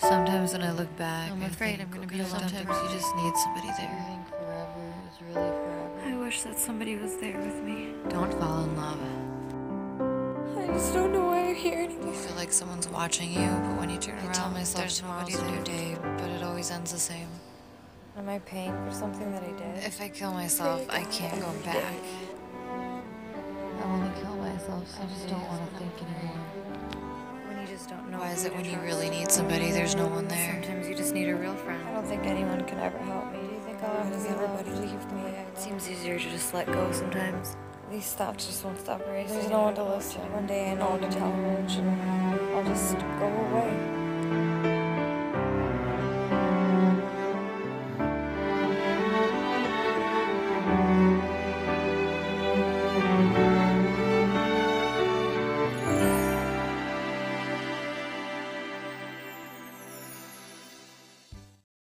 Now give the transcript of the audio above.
Sometimes when I look back, I'm afraid I'm gonna be alone. Sometimes you just need somebody there. I think forever is really forever. I wish that somebody was there with me. Don't fall in love. I just don't know why you're here anymore. You feel like someone's watching you, but when you turn around, there's nobody there. New day, but it always ends the same. Am I paying for something that I did? If I kill myself, I can't go back. I want to kill myself, so I just don't want to think anymore. When you just don't know. Why is it when you really need somebody, there's no one there? Sometimes you just need a real friend. I don't think anyone can ever help me. Do you think I'll ever everybody leave me? It seems easier to just let go sometimes. These thoughts just won't stop racing. There's no one to listen. One day I know what to tell her, and I'll just